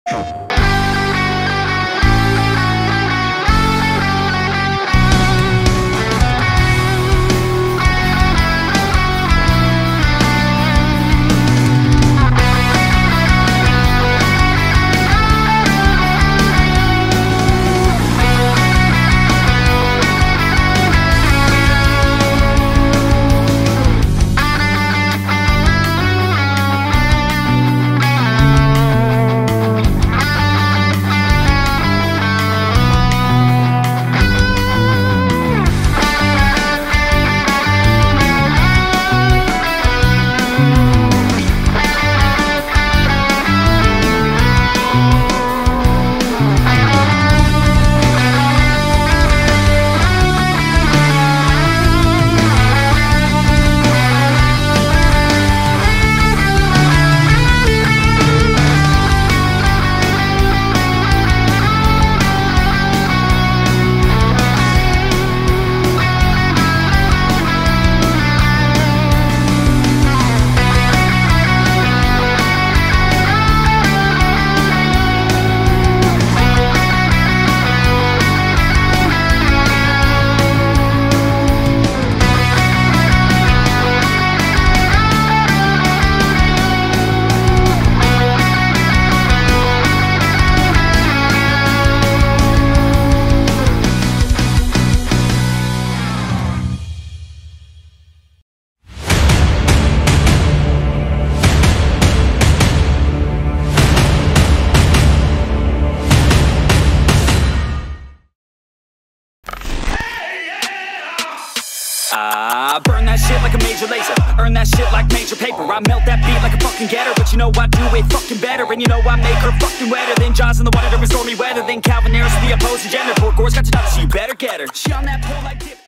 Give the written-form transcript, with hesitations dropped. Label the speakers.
Speaker 1: I burn that shit like a major laser, earn that shit like major paper. I melt that beat like a fucking getter, but you know I do it fucking better. And you know I make her fucking wetter than Jaws in the water during stormy weather, than Calvin Harris, the opposing gender. Poor Gore's got your daughter, so you better get her. She on that pole like dip.